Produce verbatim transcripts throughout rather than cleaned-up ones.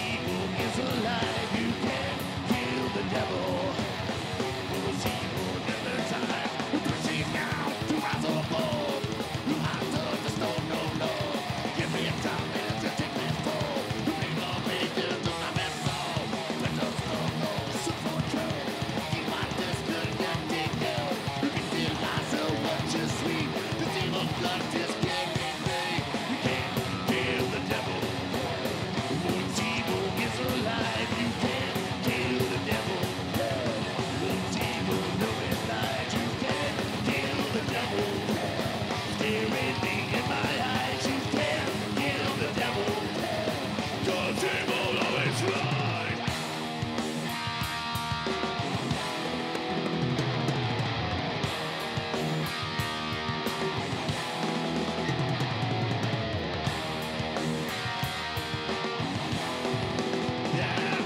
evil is alive. You can't kill the devil. Who's evil never dies. Who pushes down to rise or fall. You have to the stone, no, no. Give me a time and to take this fall. You bring on me to do my best soul. Let us know, no, super true. Keep my disconnected girl. You can feel lies of what you sweet. The demon blood is carrying me. You can't kill the devil. Who's evil is alive. You can't kill the devil. Who's evil, no, it's lies. You can't kill the devil. Staring me in my eyes. You can't kill the devil. 'Cause evil always lies. Yeah.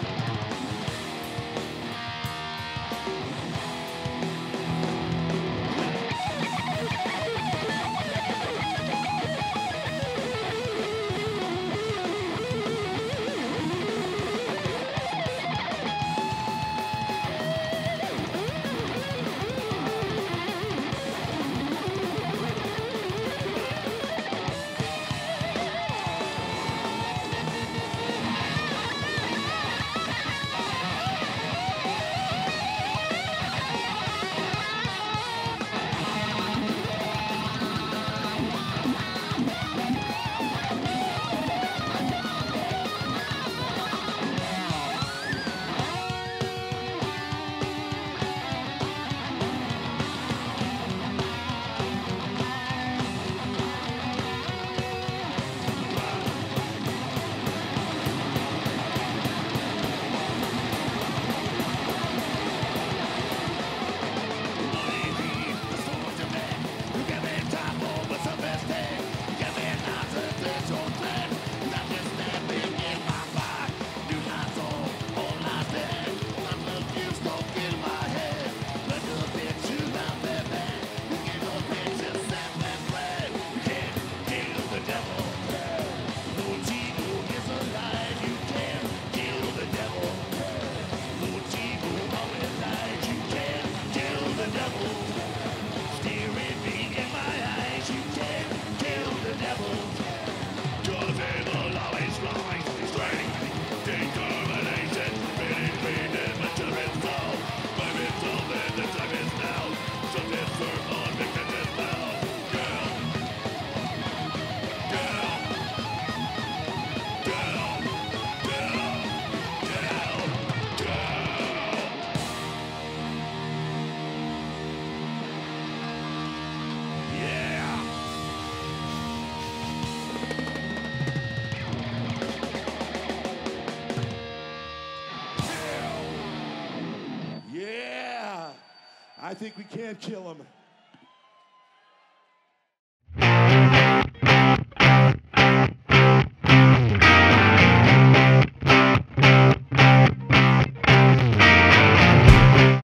Yeah, I think we can kill him.